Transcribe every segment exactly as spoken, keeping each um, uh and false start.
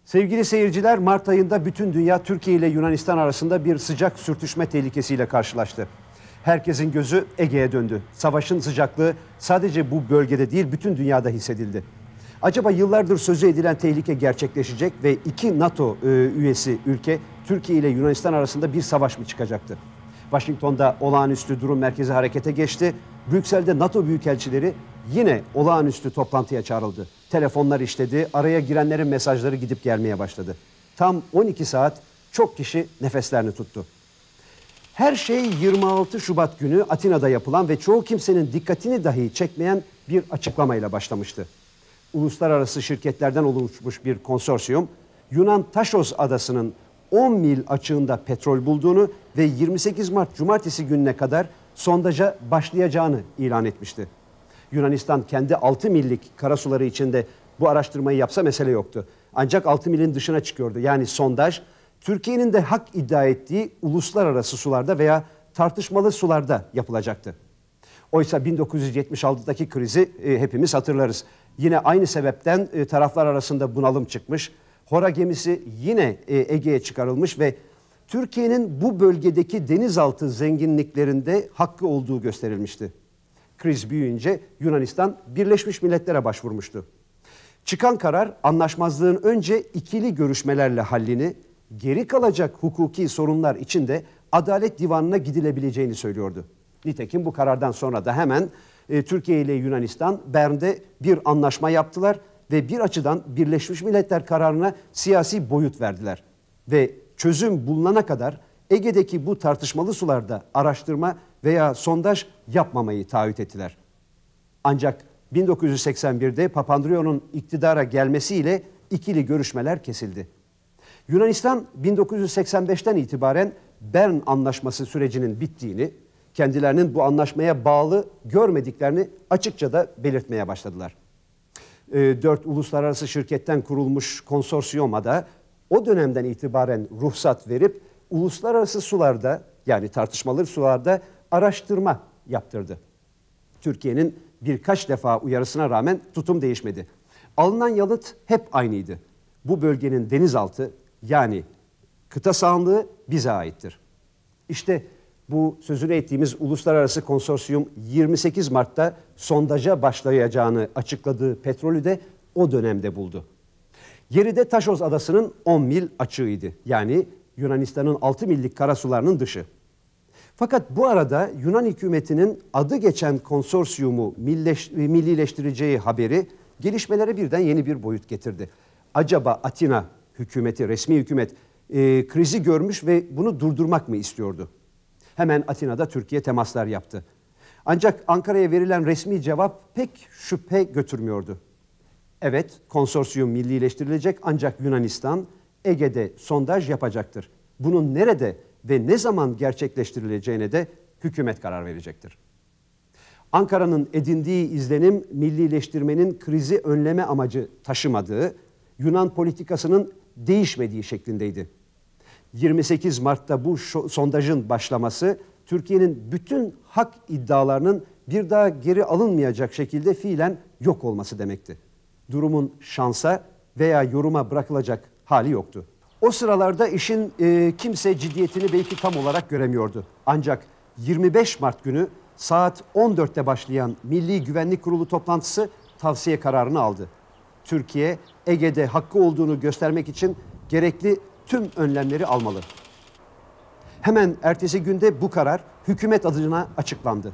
Sevgili seyirciler, Mart ayında bütün dünya Türkiye ile Yunanistan arasında bir sıcak sürtüşme tehlikesiyle karşılaştı. Herkesin gözü Ege'ye döndü. Savaşın sıcaklığı sadece bu bölgede değil, bütün dünyada hissedildi. Acaba yıllardır sözü edilen tehlike gerçekleşecek ve iki NATO e, üyesi ülke Türkiye ile Yunanistan arasında bir savaş mı çıkacaktı? Washington'da olağanüstü durum merkezi harekete geçti. Brüksel'de NATO büyükelçileri yine olağanüstü toplantıya çağrıldı. Telefonlar işledi, araya girenlerin mesajları gidip gelmeye başladı. Tam on iki saat çok kişi nefeslerini tuttu. Her şey yirmi altı Şubat günü Atina'da yapılan ve çoğu kimsenin dikkatini dahi çekmeyen bir açıklamayla başlamıştı. Uluslararası şirketlerden oluşmuş bir konsorsiyum, Yunan Taşos adasının on mil açığında petrol bulduğunu ve yirmi sekiz Mart Cumartesi gününe kadar sondaja başlayacağını ilan etmişti. Yunanistan kendi altı millik karasuları içinde bu araştırmayı yapsa mesele yoktu. Ancak altı milin dışına çıkıyordu. Yani sondaj, Türkiye'nin de hak iddia ettiği uluslararası sularda veya tartışmalı sularda yapılacaktı. Oysa bin dokuz yüz yetmiş altıdaki krizi e, hepimiz hatırlarız. Yine aynı sebepten e, taraflar arasında bunalım çıkmış. Hora gemisi yine e, Ege'ye çıkarılmış ve Türkiye'nin bu bölgedeki denizaltı zenginliklerinde hakkı olduğu gösterilmişti. Kriz büyüyünce Yunanistan Birleşmiş Milletler'e başvurmuştu. Çıkan karar anlaşmazlığın önce ikili görüşmelerle hallini, geri kalacak hukuki sorunlar için de Adalet Divanı'na gidilebileceğini söylüyordu. Nitekim bu karardan sonra da hemen e, Türkiye ile Yunanistan Bern'de bir anlaşma yaptılar ve bir açıdan Birleşmiş Milletler kararına siyasi boyut verdiler. Ve çözüm bulunana kadar Ege'deki bu tartışmalı sularda araştırma veya sondaj yapmamayı taahhüt ettiler. Ancak bin dokuz yüz seksen birde Papandreou'nun iktidara gelmesiyle ikili görüşmeler kesildi. Yunanistan bin dokuz yüz seksen beşten itibaren Bern Anlaşması sürecinin bittiğini, kendilerinin bu anlaşmaya bağlı görmediklerini açıkça da belirtmeye başladılar. E, dört uluslararası şirketten kurulmuş konsorsiyuma da o dönemden itibaren ruhsat verip uluslararası sularda, yani tartışmalı sularda araştırma yaptırdı. Türkiye'nin birkaç defa uyarısına rağmen tutum değişmedi. Alınan yanıt hep aynıydı. Bu bölgenin denizaltı, yani kıta sahanlığı bize aittir. İşte bu sözünü ettiğimiz uluslararası konsorsiyum yirmi sekiz Mart'ta sondaja başlayacağını açıkladığı petrolü de o dönemde buldu. Yeri de Taşos adasının on mil açığıydı. Yani Yunanistan'ın altı millik karasularının dışı. Fakat bu arada Yunan hükümetinin adı geçen konsorsiyumu milleş, millileştireceği haberi gelişmelere birden yeni bir boyut getirdi. Acaba Atina hükümeti, resmi hükümet e, krizi görmüş ve bunu durdurmak mı istiyordu? Hemen Atina'da Türkiye temaslar yaptı. Ancak Ankara'ya verilen resmi cevap pek şüphe götürmüyordu. Evet, konsorsiyum millileştirilecek ancak Yunanistan Ege'de sondaj yapacaktır. Bunun nerede ve ne zaman gerçekleştirileceğine de hükümet karar verecektir. Ankara'nın edindiği izlenim millileştirmenin krizi önleme amacı taşımadığı, Yunan politikasının değişmediği şeklindeydi. yirmi sekiz Mart'ta bu sondajın başlaması Türkiye'nin bütün hak iddialarının bir daha geri alınmayacak şekilde fiilen yok olması demekti. Durumun şansa veya yoruma bırakılacak hali yoktu. O sıralarda işin e, kimse ciddiyetini belki tam olarak göremiyordu. Ancak yirmi beş Mart günü saat on dörtte başlayan Milli Güvenlik Kurulu toplantısı tavsiye kararını aldı. Türkiye, Ege'de hakkı olduğunu göstermek için gerekli tüm önlemleri almalı. Hemen ertesi günde bu karar hükümet adına açıklandı.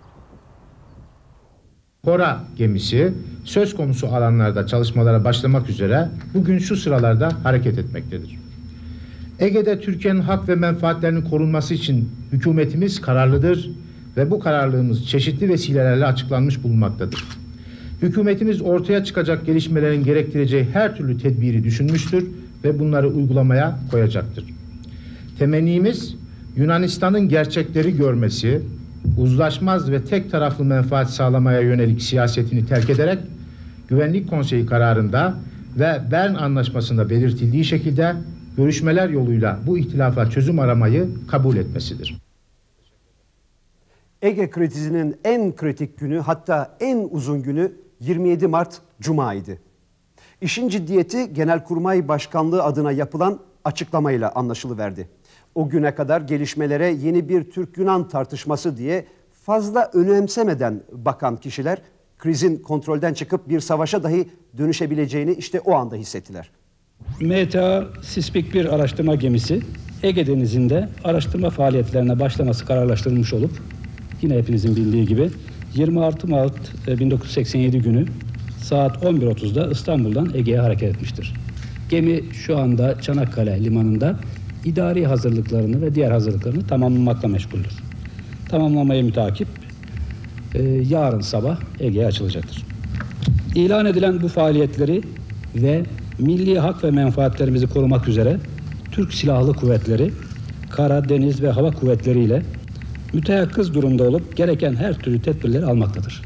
Hora gemisi söz konusu alanlarda çalışmalara başlamak üzere bugün şu sıralarda hareket etmektedir. Ege'de Türkiye'nin hak ve menfaatlerinin korunması için hükümetimiz kararlıdır ve bu kararlılığımız çeşitli vesilelerle açıklanmış bulunmaktadır. Hükümetimiz ortaya çıkacak gelişmelerin gerektireceği her türlü tedbiri düşünmüştür ve bunları uygulamaya koyacaktır. Temennimiz Yunanistan'ın gerçekleri görmesi, uzlaşmaz ve tek taraflı menfaat sağlamaya yönelik siyasetini terk ederek Güvenlik Konseyi kararında ve Bern Anlaşması'nda belirtildiği şekilde görüşmeler yoluyla bu ihtilafa çözüm aramayı kabul etmesidir. Ege krizinin en kritik günü, hatta en uzun günü yirmi yedi Mart Cuma'ydı. İşin ciddiyeti Genelkurmay Başkanlığı adına yapılan açıklamayla anlaşılıverdi. O güne kadar gelişmelere yeni bir Türk-Yunan tartışması diye fazla önemsemeden bakan kişiler krizin kontrolden çıkıp bir savaşa dahi dönüşebileceğini işte o anda hissettiler. M T A Sispik bir araştırma gemisi Ege Denizi'nde araştırma faaliyetlerine başlaması kararlaştırılmış olup yine hepinizin bildiği gibi yirmi altı Mart bin dokuz yüz seksen yedi günü saat on bir otuzda İstanbul'dan Ege'ye hareket etmiştir. Gemi şu anda Çanakkale limanında idari hazırlıklarını ve diğer hazırlıklarını tamamlamakla meşguldür. Tamamlamaya mütakip e, yarın sabah Ege'ye açılacaktır. İlan edilen bu faaliyetleri ve milli hak ve menfaatlerimizi korumak üzere Türk Silahlı Kuvvetleri, Kara, Deniz ve Hava Kuvvetleri ile müteyakkız durumda olup gereken her türlü tedbirleri almaktadır.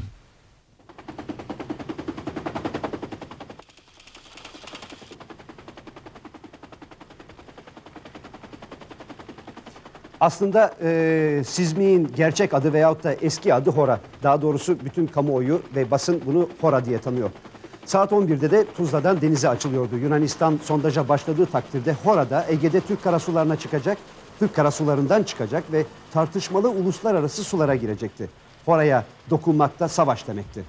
Aslında e, Sizmik'in gerçek adı veyahut da eski adı Hora. Daha doğrusu bütün kamuoyu ve basın bunu Hora diye tanıyor. Saat on birde de Tuzla'dan denize açılıyordu. Yunanistan sondaja başladığı takdirde Hora'da Ege'de Türk karasularına çıkacak, Türk karasularından çıkacak ve tartışmalı uluslararası sulara girecekti. Hora'ya dokunmak da savaş demekti.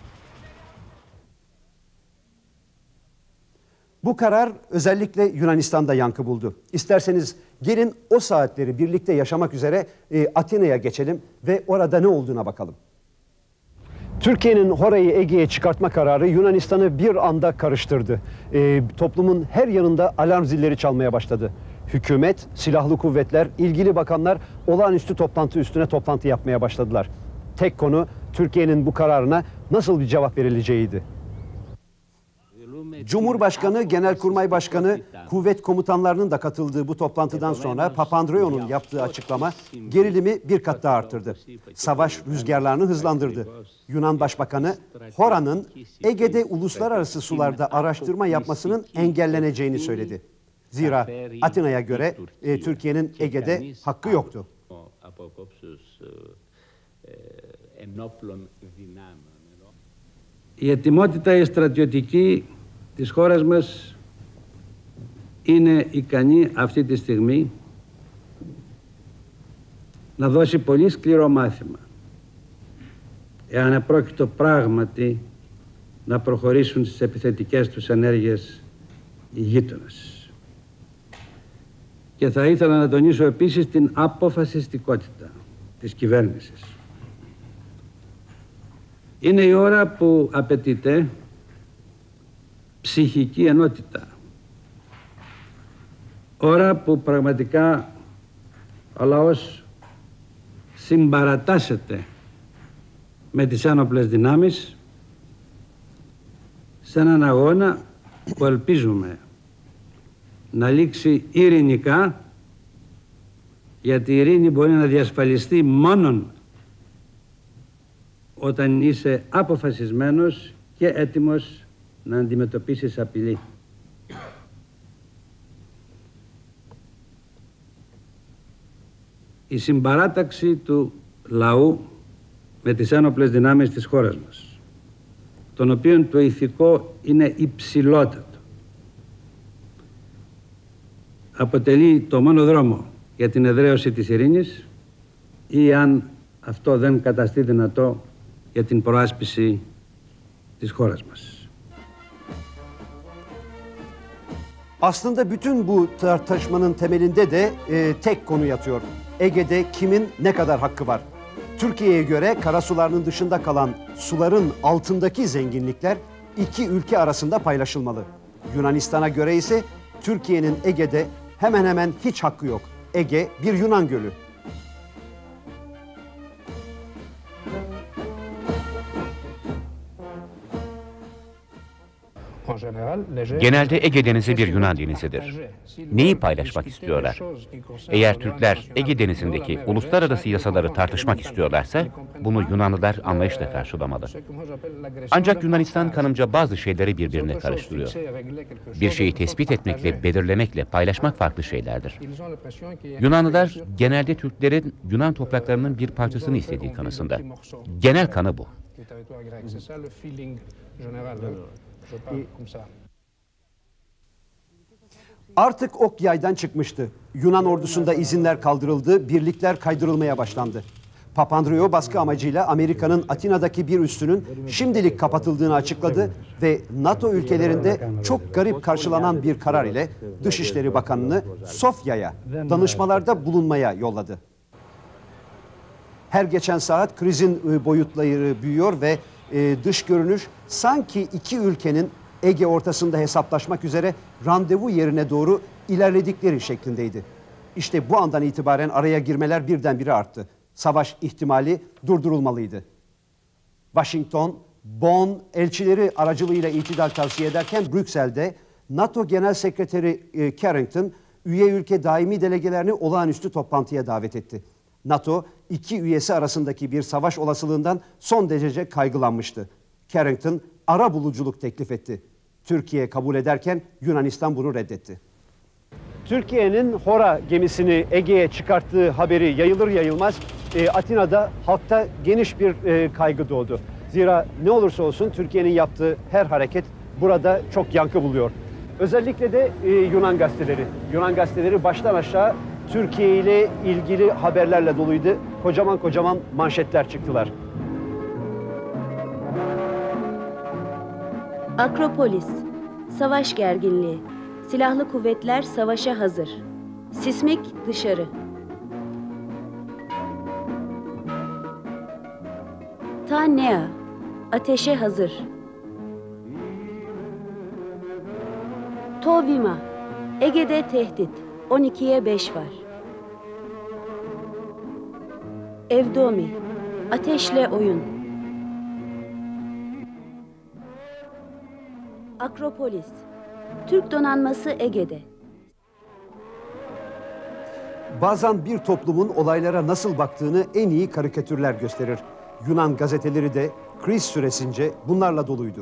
Bu karar özellikle Yunanistan'da yankı buldu. İsterseniz gelin o saatleri birlikte yaşamak üzere e, Atina'ya geçelim ve orada ne olduğuna bakalım. Türkiye'nin Hora'yı Ege'ye çıkartma kararı Yunanistan'ı bir anda karıştırdı. E, toplumun her yanında alarm zilleri çalmaya başladı. Hükümet, silahlı kuvvetler, ilgili bakanlar olağanüstü toplantı üstüne toplantı yapmaya başladılar. Tek konu Türkiye'nin bu kararına nasıl bir cevap verileceğiydi. Cumhurbaşkanı, Genelkurmay Başkanı, kuvvet komutanlarının da katıldığı bu toplantıdan sonra Papandreou'nun yaptığı açıklama gerilimi bir kat daha arttırdı. Savaş rüzgarlarını hızlandırdı. Yunan Başbakanı, Hora'nın Ege'de uluslararası sularda araştırma yapmasının engelleneceğini söyledi. Zira Atina'ya göre e, Türkiye'nin Ege'de hakkı yoktu. Η ετοιμότητα η στρατιωτική της χώρας μας είναι ικανή αυτή τη στιγμή να δώσει πολύ σκληρό μάθημα εάν επρόκειτο πράγματι να προχωρήσουν στις επιθετικές τους ενέργειες οι γείτονες. Και θα ήθελα να τονίσω επίσης την αποφασιστικότητα της κυβέρνησης. Είναι η ώρα που απαιτείται ψυχική ενότητα. Ώρα που πραγματικά ο λαός συμπαρατάσσεται με τις ένοπλες δυνάμεις σε έναν αγώνα που ελπίζουμε να λήξει ειρηνικά, γιατί η ειρήνη μπορεί να διασφαλιστεί μόνον όταν είσαι αποφασισμένος και έτοιμος να αντιμετωπίσεις απειλή. Η συμπαράταξη του λαού με τις ένοπλες δυνάμεις της χώρας μας, των οποίων το ηθικό είναι υψηλότατο, αποτελεί το μόνο δρόμο για την εδραίωση της ειρήνης ή, αν αυτό δεν καταστεί δυνατό, για την προάσπιση της χώρας μας. Aslında bütün bu tartışmanın temelinde de e, tek konu yatıyor. Ege'de kimin ne kadar hakkı var? Türkiye'ye göre karasularının dışında kalan suların altındaki zenginlikler iki ülke arasında paylaşılmalı. Yunanistan'a göre ise Türkiye'nin Ege'de hemen hemen hiç hakkı yok. Ege bir Yunan gölü. Genelde Ege Denizi bir Yunan denizidir. Neyi paylaşmak istiyorlar? Eğer Türkler Ege Denizi'ndeki uluslararası yasaları tartışmak istiyorlarsa bunu Yunanlılar anlayışla karşılamalı. Ancak Yunanistan kanımca bazı şeyleri birbirine karıştırıyor. Bir şeyi tespit etmekle, belirlemekle paylaşmak farklı şeylerdir. Yunanlılar genelde Türklerin Yunan topraklarının bir parçasını istediği kanısında. Genel kanı bu. Artık ok yaydan çıkmıştı. Yunan ordusunda izinler kaldırıldı, birlikler kaydırılmaya başlandı. Papandreou baskı amacıyla Amerika'nın Atina'daki bir üssünün şimdilik kapatıldığını açıkladı ve NATO ülkelerinde çok garip karşılanan bir karar ile Dışişleri Bakanı'nı Sofya'ya danışmalarda bulunmaya yolladı. Her geçen saat krizin boyutları büyüyor ve dış görünüş sanki iki ülkenin Ege ortasında hesaplaşmak üzere randevu yerine doğru ilerledikleri şeklindeydi. İşte bu andan itibaren araya girmeler birdenbire arttı. Savaş ihtimali durdurulmalıydı. Washington, Bonn elçileri aracılığıyla itidal tavsiye ederken Brüksel'de NATO Genel Sekreteri e, Carrington üye ülke daimi delegelerini olağanüstü toplantıya davet etti. NATO iki üyesi arasındaki bir savaş olasılığından son derece kaygılanmıştı. Carrington ara buluculuk teklif etti. Türkiye kabul ederken Yunanistan bunu reddetti. Türkiye'nin Hora gemisini Ege'ye çıkarttığı haberi yayılır yayılmaz e, Atina'da halkta geniş bir e, kaygı doğdu. Zira ne olursa olsun Türkiye'nin yaptığı her hareket burada çok yankı buluyor. Özellikle de e, Yunan gazeteleri. Yunan gazeteleri baştan aşağı Türkiye ile ilgili haberlerle doluydu. Kocaman kocaman manşetler çıktılar. Akropolis, savaş gerginliği. Silahlı kuvvetler savaşa hazır. Sismik dışarı. Ta Nea, ateşe hazır. Tovima, Ege'de tehdit. on ikiye beş var. Evdomi, ateşle oyun. Akropolis, Türk donanması Ege'de. Bazen bir toplumun olaylara nasıl baktığını en iyi karikatürler gösterir. Yunan gazeteleri de kriz süresince bunlarla doluydu.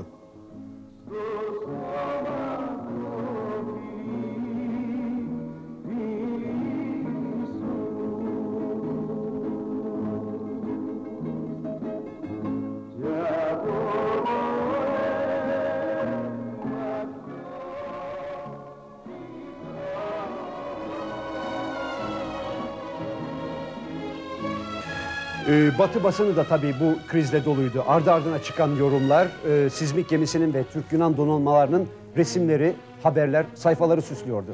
Batı basını da tabii bu krizle doluydu. Ardı ardına çıkan yorumlar, e, sismik gemisinin ve Türk-Yunan donanmalarının resimleri, haberler, sayfaları süslüyordu.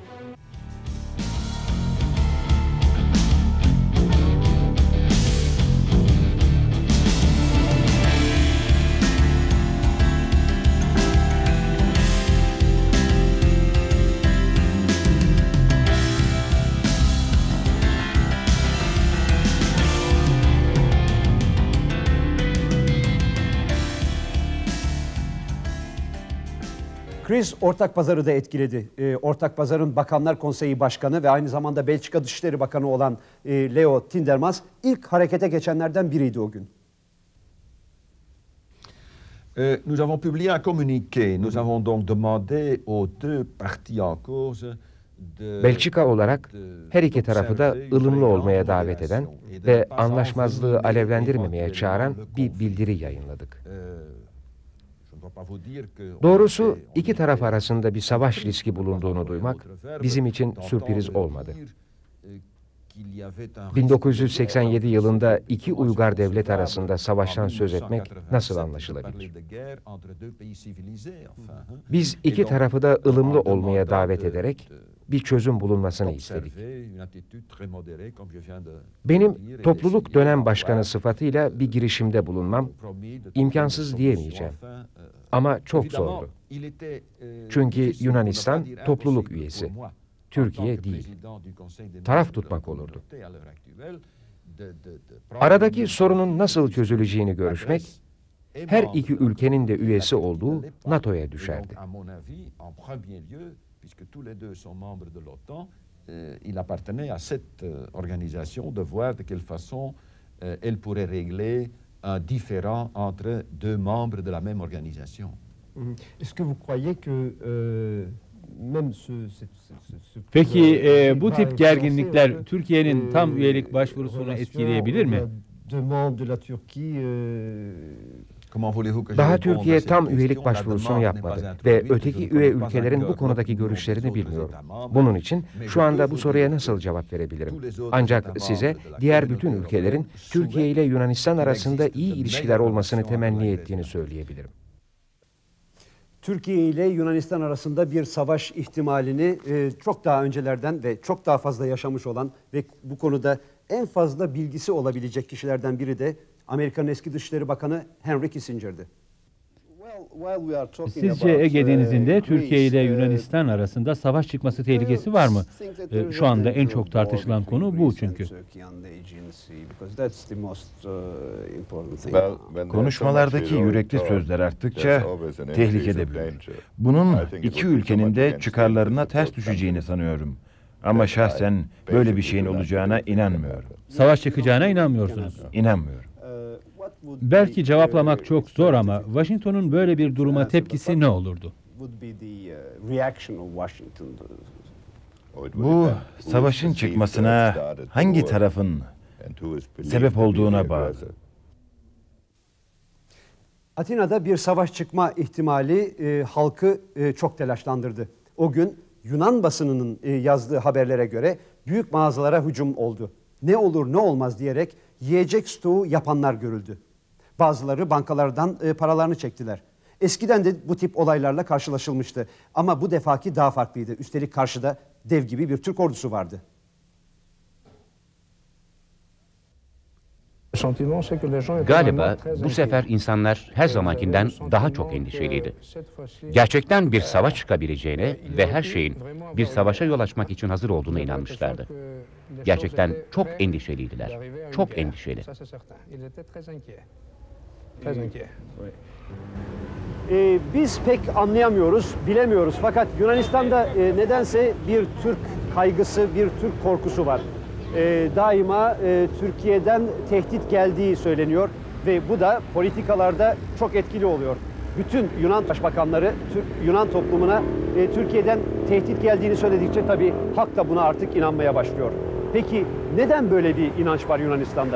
Kriz ortak pazarı da etkiledi. E, ortak pazarın Bakanlar Konseyi Başkanı ve aynı zamanda Belçika Dışişleri Bakanı olan e, Leo Tindemans ilk harekete geçenlerden biriydi o gün. Euh, nous avons publié un communiqué. Nous avons donc demandé aux deux parties en cause de... Belçika olarak her iki tarafı da ılımlı olmaya davet eden ve anlaşmazlığı alevlendirmemeye çağıran bir bildiri yayınladık. Doğrusu iki taraf arasında bir savaş riski bulunduğunu duymak bizim için sürpriz olmadı. bin dokuz yüz seksen yedi yılında iki uygar devlet arasında savaştan söz etmek nasıl anlaşılabilir? Biz iki tarafı da ılımlı olmaya davet ederek bir çözüm bulunmasını istedik. Benim topluluk dönem başkanı sıfatıyla bir girişimde bulunmam imkansız diyemeyeceğim. Ama çok zordu. Çünkü Yunanistan topluluk üyesi. Türkiye değil. Taraf tutmak olurdu. Aradaki sorunun nasıl çözüleceğini görüşmek, her iki ülkenin de üyesi olduğu NATO'ya düşerdi. Il appartenait à cette organisation de voir de quelle façon elle pourrait régler un différend entre deux membres de la même organisation. Est-ce que vous croyez que euh, même ce, ce, ce, ce Peki e, bu tip gerginlikler Türkiye'nin tam üyelik başvurusunu etkileyebilir mi? Demande de la Turquie Daha Türkiye tam üyelik başvurusunu yapmadı ve öteki üye ülkelerin bu konudaki görüşlerini bilmiyorum. Bunun için şu anda bu soruya nasıl cevap verebilirim? Ancak size diğer bütün ülkelerin Türkiye ile Yunanistan arasında iyi ilişkiler olmasını temenni ettiğini söyleyebilirim. Türkiye ile Yunanistan arasında bir savaş ihtimalini e, çok daha öncelerden ve çok daha fazla yaşamış olan ve bu konuda en fazla bilgisi olabilecek kişilerden biri de Amerika'nın eski Dışişleri Bakanı Henry Kissinger'di. Sizce Ege Denizi'nde Türkiye ile Yunanistan arasında savaş çıkması tehlikesi var mı? Şu anda en çok tartışılan konu bu çünkü. Konuşmalardaki yürekli sözler arttıkça tehlike de büyür. Bunun iki ülkenin de çıkarlarına ters düşeceğini sanıyorum. Ama şahsen böyle bir şeyin olacağına inanmıyorum. Savaş çıkacağına inanmıyorsunuz. İnanmıyorum. Belki cevaplamak çok zor ama Washington'un böyle bir duruma tepkisi ne olurdu? Bu savaşın çıkmasına hangi tarafın sebep olduğuna bağlı. Atina'da bir savaş çıkma ihtimali e, halkı e, çok telaşlandırdı. O gün Yunan basınının e, yazdığı haberlere göre büyük mağazalara hücum oldu. Ne olur ne olmaz diyerek yiyecek stoğu yapanlar görüldü. Bazıları bankalardan e, paralarını çektiler. Eskiden de bu tip olaylarla karşılaşılmıştı. Ama bu defaki daha farklıydı. Üstelik karşıda dev gibi bir Türk ordusu vardı. Galiba bu sefer insanlar her zamankinden daha çok endişeliydi. Gerçekten bir savaş çıkabileceğine ve her şeyin bir savaşa yol açmak için hazır olduğuna inanmışlardı. Gerçekten çok endişeliydiler. Çok endişeli. Ee, biz pek anlayamıyoruz, bilemiyoruz. Fakat Yunanistan'da e, nedense bir Türk kaygısı, bir Türk korkusu var. E, daima e, Türkiye'den tehdit geldiği söyleniyor ve bu da politikalarda çok etkili oluyor. Bütün Yunan başbakanları Türk, Yunan toplumuna e, Türkiye'den tehdit geldiğini söyledikçe tabii halk da buna artık inanmaya başlıyor. Peki neden böyle bir inanç var Yunanistan'da?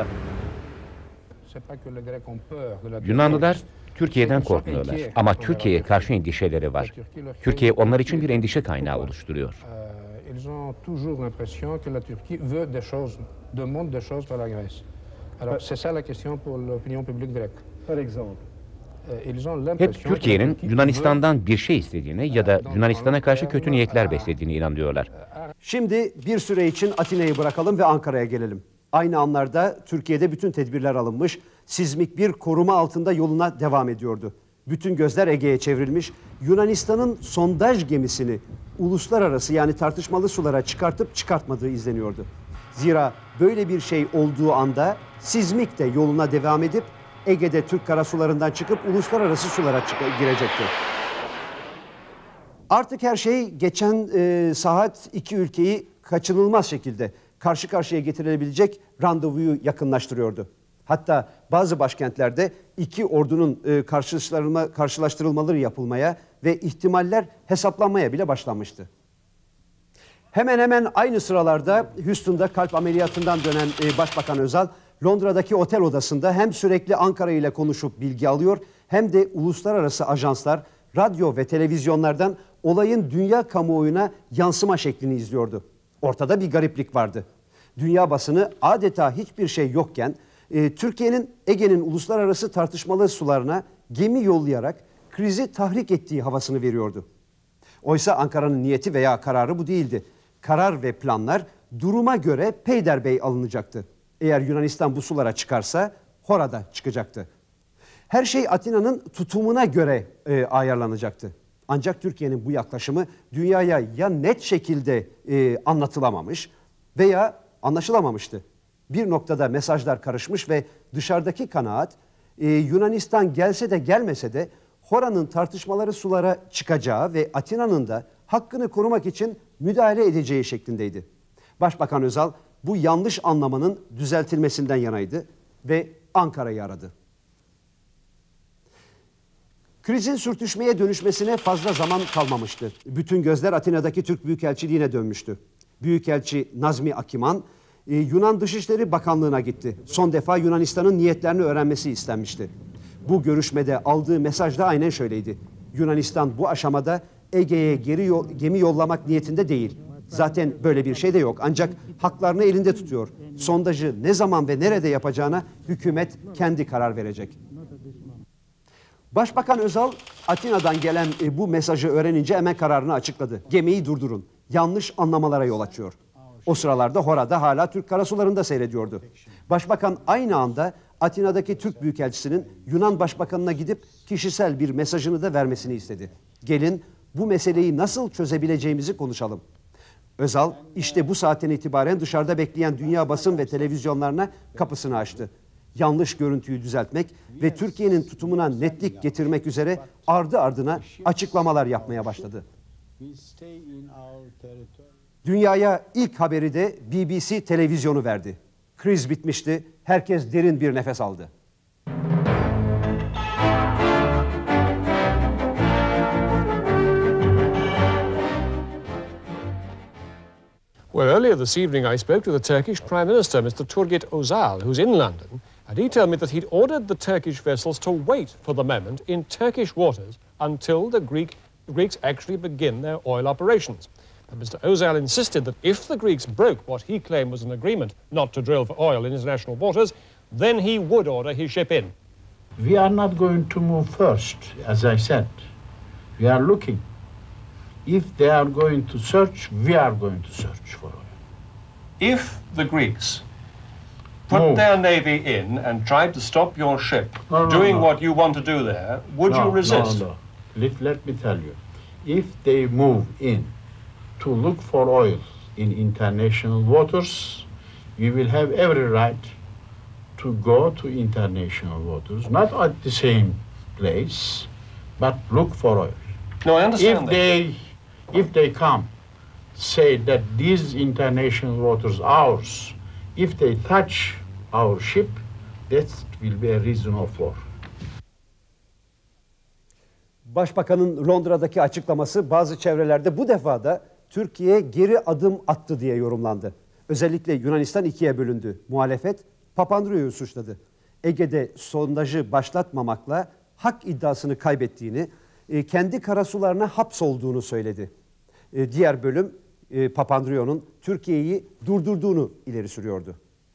Yunanlılar Türkiye'den korkmuyorlar ama Türkiye'ye karşı endişeleri var. Türkiye onlar için bir endişe kaynağı oluşturuyor. Ils ont toujours l'impression que la Turquie veut des choses, demande des choses par la Grèce. Alors c'est ça la question pour l'opinion publique grecque. Par exemple. Hep Türkiye'nin Yunanistan'dan bir şey istediğini ya da Yunanistan'a karşı kötü niyetler beslediğine inanıyorlar. Şimdi bir süre için Atina'yı bırakalım ve Ankara'ya gelelim. Aynı anlarda Türkiye'de bütün tedbirler alınmış, sismik bir koruma altında yoluna devam ediyordu. Bütün gözler Ege'ye çevrilmiş, Yunanistan'ın sondaj gemisini uluslararası yani tartışmalı sulara çıkartıp çıkartmadığı izleniyordu. Zira böyle bir şey olduğu anda sismik de yoluna devam edip Ege'de Türk karasularından çıkıp uluslararası sulara girecekti. Artık her şey geçen e, saat iki ülkeyi kaçınılmaz şekilde karşı karşıya getirilebilecek randevuyu yakınlaştırıyordu. Hatta bazı başkentlerde iki ordunun e, karşılaştırılma, karşılaştırılmaları yapılmaya ve ihtimaller hesaplanmaya bile başlanmıştı. Hemen hemen aynı sıralarda Houston'da kalp ameliyatından dönen e, Başbakan Özal, Londra'daki otel odasında hem sürekli Ankara ile konuşup bilgi alıyor hem de uluslararası ajanslar, radyo ve televizyonlardan olayın dünya kamuoyuna yansıma şeklini izliyordu. Ortada bir gariplik vardı. Dünya basını adeta hiçbir şey yokken e, Türkiye'nin Ege'nin uluslararası tartışmalı sularına gemi yollayarak krizi tahrik ettiği havasını veriyordu. Oysa Ankara'nın niyeti veya kararı bu değildi. Karar ve planlar duruma göre peyderbey alınacaktı. Eğer Yunanistan bu sulara çıkarsa Hora'da çıkacaktı. Her şey Atina'nın tutumuna göre e, ayarlanacaktı. Ancak Türkiye'nin bu yaklaşımı dünyaya ya net şekilde e, anlatılamamış veya anlaşılamamıştı. Bir noktada mesajlar karışmış ve dışarıdaki kanaat e, Yunanistan gelse de gelmese de Hora'nın tartışmaları sulara çıkacağı ve Atina'nın da hakkını korumak için müdahale edeceği şeklindeydi. Başbakan Özal bu yanlış anlamanın düzeltilmesinden yanaydı ve Ankara'yı aradı. Krizin sürtüşmeye dönüşmesine fazla zaman kalmamıştı. Bütün gözler Atina'daki Türk Büyükelçiliğine dönmüştü. Büyükelçi Nazmi Akiman, Yunan Dışişleri Bakanlığı'na gitti. Son defa Yunanistan'ın niyetlerini öğrenmesi istenmişti. Bu görüşmede aldığı mesaj da aynen şöyleydi. Yunanistan bu aşamada Ege'ye geri yol, gemi yollamak niyetinde değil. Zaten böyle bir şey de yok. Ancak haklarını elinde tutuyor. Sondajı ne zaman ve nerede yapacağına hükümet kendi karar verecek. Başbakan Özal, Atina'dan gelen e, bu mesajı öğrenince hemen kararını açıkladı. Gemiyi durdurun. Yanlış anlamalara yol açıyor. O sıralarda Hora'da hala Türk karasularında seyrediyordu. Başbakan aynı anda Atina'daki Türk Büyükelçisi'nin Yunan Başbakanına gidip kişisel bir mesajını da vermesini istedi. Gelin bu meseleyi nasıl çözebileceğimizi konuşalım. Özal işte bu saatten itibaren dışarıda bekleyen dünya basın ve televizyonlarına kapısını açtı. Yanlış görüntüyü düzeltmek ve Türkiye'nin tutumuna netlik getirmek üzere ardı ardına açıklamalar yapmaya başladı. Dünyaya ilk haberi de B B C televizyonu verdi. Kriz bitmişti, herkes derin bir nefes aldı. Well, earlier this evening I spoke to the Turkish Prime Minister, Mister Turgut Özal, who's in London, and he told me that he'd ordered the Turkish vessels to wait for the moment in Turkish waters until the Greek, the Greeks actually begin their oil operations. And Mister Özal insisted that if the Greeks broke what he claimed was an agreement not to drill for oil in international waters, then he would order his ship in. We are not going to move first, as I said. We are looking. If they are going to search, we are going to search for oil. If the Greeks put No. their navy in and tried to stop your ship No, no, doing no. what you want to do there, would no, you resist? No, no. Let, let me tell you. If they move in to look for oil in international waters, we will have every right to go to international waters, not at the same place, but look for oil. No, I understand If that. they, if they come, say that these international waters are ours, if they touch our ship, that will be a reason of war. Başbakanın Londra'daki açıklaması bazı çevrelerde bu defa da Türkiye geri adım attı diye yorumlandı. Özellikle Yunanistan ikiye bölündü. Muhalefet Papandreou'yu suçladı. Ege'de sondajı başlatmamakla hak iddiasını kaybettiğini, kendi karasularına hapsolduğunu söyledi. Diğer bölüm Papandreou'nun Türkiye'yi durdurduğunu ileri sürüyordu.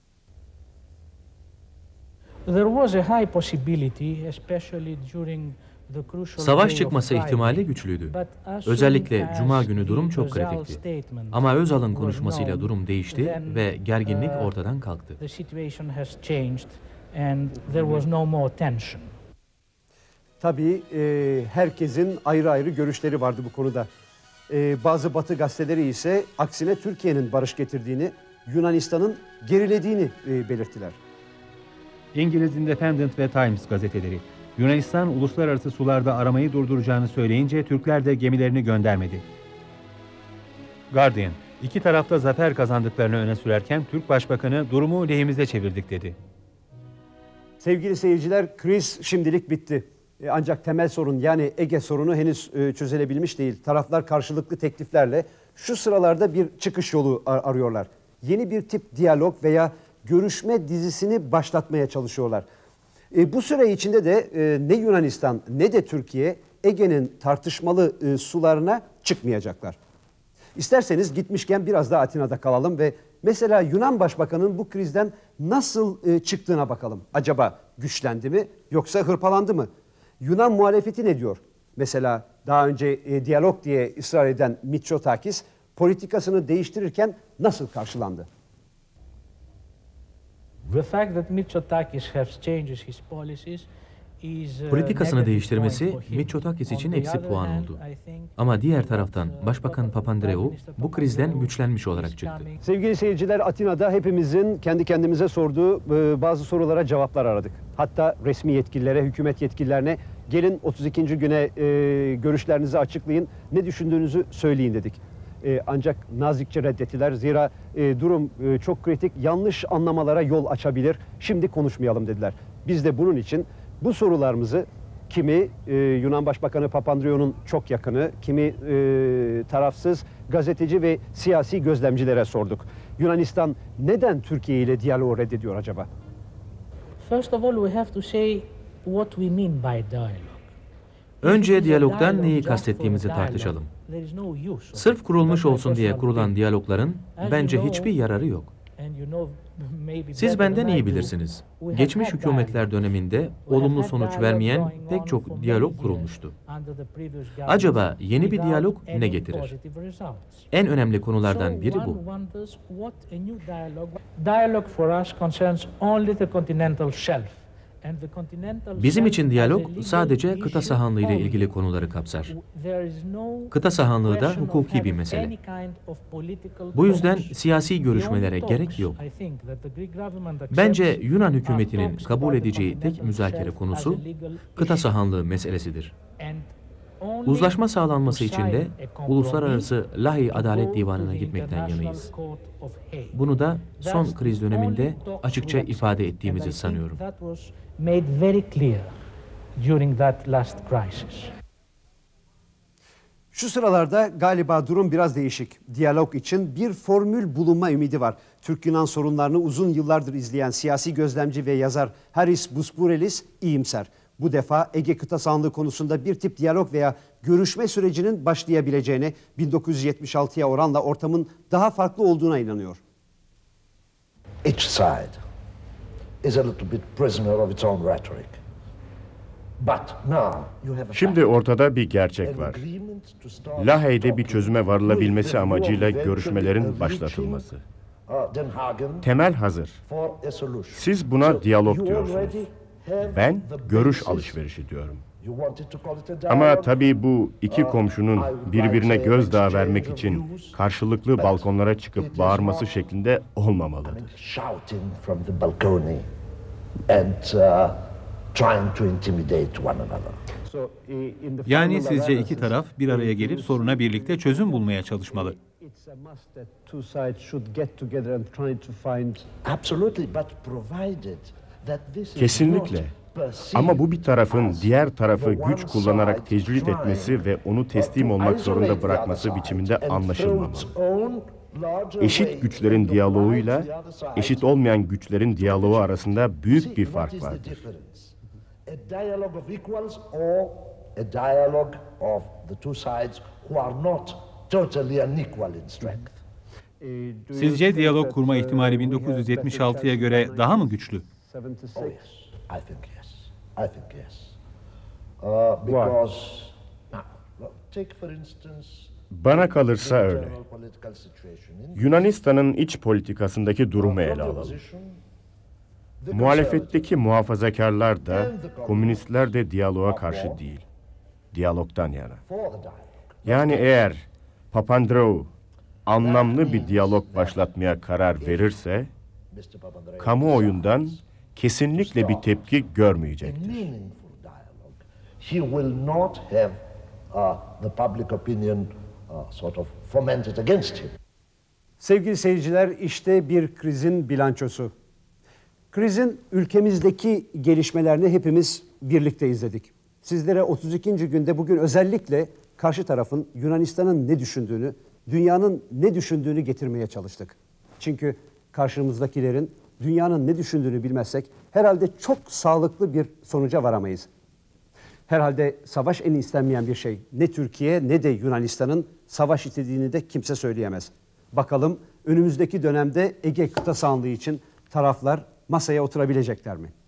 There was a high possibility, especially during the crucial Savaş day çıkması of Friday, ihtimali güçlüydü. but as soon Özellikle as Cuma günü the durum çok Özal kritikti. statement Ama Özal'ın was konuşmasıyla known, durum değişti then, ve gerginlik uh, ortadan kalktı. The situation has changed and there was no more tension. Tabii e, herkesin ayrı ayrı görüşleri vardı bu konuda. E, bazı Batı gazeteleri ise aksine Türkiye'nin barış getirdiğini, Yunanistan'ın gerilediğini e, belirttiler. İngiliz Independent ve Times gazeteleri Yunanistan uluslararası sularda aramayı durduracağını söyleyince Türkler de gemilerini göndermedi. Guardian, iki tarafta zafer kazandıklarını öne sürerken Türk Başbakanı durumu lehimize çevirdik dedi. Sevgili seyirciler, kriz şimdilik bitti. E, ancak temel sorun yani Ege sorunu henüz e, çözülebilmiş değil. Taraflar karşılıklı tekliflerle şu sıralarda bir çıkış yolu ar arıyorlar. Yeni bir tip diyalog veya görüşme dizisini başlatmaya çalışıyorlar. E, bu süre içinde de e, ne Yunanistan ne de Türkiye Ege'nin tartışmalı e, sularına çıkmayacaklar. İsterseniz gitmişken biraz da Atina'da kalalım ve mesela Yunan Başbakanı'nın bu krizden nasıl e, çıktığına bakalım. Acaba güçlendi mi yoksa hırpalandı mı? Yunan muhalefeti ne diyor? Mesela daha önce e, diyalog diye ısrar eden Mitsotakis politikasını değiştirirken nasıl karşılandı? The fact that Mitsotakis has changed his policies is, uh, Politikasını negative değiştirmesi point for him. Mitsotakis için On the eksi other puan hand, oldu. I think Ama diğer taraftan Başbakan Papandreou bu krizden güçlenmiş olarak çıktı. Sevgili seyirciler, Atina'da hepimizin kendi kendimize sorduğu e, bazı sorulara cevaplar aradık. Hatta resmi yetkililere, hükümet yetkililerine gelin otuz ikinci güne e, görüşlerinizi açıklayın, ne düşündüğünüzü söyleyin dedik. E, ancak nazikçe reddettiler. Zira e, durum e, çok kritik, yanlış anlamalara yol açabilir. Şimdi konuşmayalım dediler. Biz de bunun için bu sorularımızı kimi e, Yunan Başbakanı Papandreou'nun çok yakını, kimi e, tarafsız gazeteci ve siyasi gözlemcilere sorduk. Yunanistan neden Türkiye ile diyaloğu reddediyor acaba? First of all, we have to say what we mean by dialogue. Önce diyalogdan neyi kastettiğimizi tartışalım. Sırf kurulmuş olsun diye kurulan diyalogların bence hiçbir yararı yok. Siz benden iyi bilirsiniz. Geçmiş hükümetler döneminde olumlu sonuç vermeyen pek çok diyalog kurulmuştu. Acaba yeni bir diyalog ne getirir? En önemli konulardan biri bu. Dialogue for us concerns only the continental shelf. Bizim için diyalog sadece kıta sahanlığı ile ilgili konuları kapsar. Kıta sahanlığı da hukuki bir mesele. Bu yüzden siyasi görüşmelere gerek yok. Bence Yunan hükümetinin kabul edeceği tek müzakere konusu kıta sahanlığı meselesidir. Uzlaşma sağlanması için de Uluslararası Lahey Adalet Divanı'na gitmekten yanayız. Bunu da son kriz döneminde açıkça ifade ettiğimizi sanıyorum. Made very clear during that last crisis. Şu sıralarda galiba durum biraz değişik. Diyalog için bir formül bulunma ümidi var. Türk-Yunan sorunlarını uzun yıllardır izleyen siyasi gözlemci ve yazar Haris Bousbourelis iyimser. Bu defa Ege kıta sahanlığı konusunda bir tip diyalog veya görüşme sürecinin başlayabileceğine, bin dokuz yüz yetmiş altıya oranla ortamın daha farklı olduğuna inanıyor. Each side is a little bit prisoner of its own rhetoric. But now you have a Şimdi ortada bir gerçek var. Lahey'de bir çözüme varılabilmesi amacıyla görüşmelerin başlatılması. Temel hazır. Siz buna diyalog diyorsunuz. Ben görüş alışverişi diyorum. Ama tabii bu iki komşunun birbirine gözdağı vermek için karşılıklı balkonlara çıkıp bağırması şeklinde olmamalıdır. Yani sizce iki taraf bir araya gelip soruna birlikte çözüm bulmaya çalışmalı. Kesinlikle. Ama bu bir tarafın diğer tarafı güç kullanarak tecrit etmesi ve onu teslim olmak zorunda bırakması biçiminde anlaşılmamalı. Eşit güçlerin diyaloğuyla eşit olmayan güçlerin diyaloğu arasında büyük bir fark vardır. Sizce diyalog kurma ihtimali bin dokuz yüz yetmiş altıya göre daha mı güçlü? I think yes. I think yes. Uh, because now, take for instance. Bana kalırsa öyle. Yunanistan'ın iç politikasındaki durumu ele alalım. Muhalefetteki muhafazakarlar da, komünistler de diyaloğa karşı değil. Diyalogtan yana. Yani eğer Papandreou anlamlı bir diyalog başlatmaya karar verirse, kamuoyundan kesinlikle bir tepki görmeyecektir. He will not have uh, the public opinion uh, sort of fomented against him. Sevgili seyirciler, işte bir krizin bilançosu. Krizin ülkemizdeki gelişmelerini hepimiz birlikte izledik. Sizlere otuz ikinci günde bugün özellikle karşı tarafın Yunanistan'ın ne düşündüğünü, dünyanın ne düşündüğünü getirmeye çalıştık. Çünkü karşımızdakilerin dünyanın ne düşündüğünü bilmezsek herhalde çok sağlıklı bir sonuca varamayız. Herhalde savaş en istenmeyen bir şey. Ne Türkiye ne de Yunanistan'ın savaş istediğini de kimse söyleyemez. Bakalım önümüzdeki dönemde Ege kıta sahanlığı için taraflar masaya oturabilecekler mi?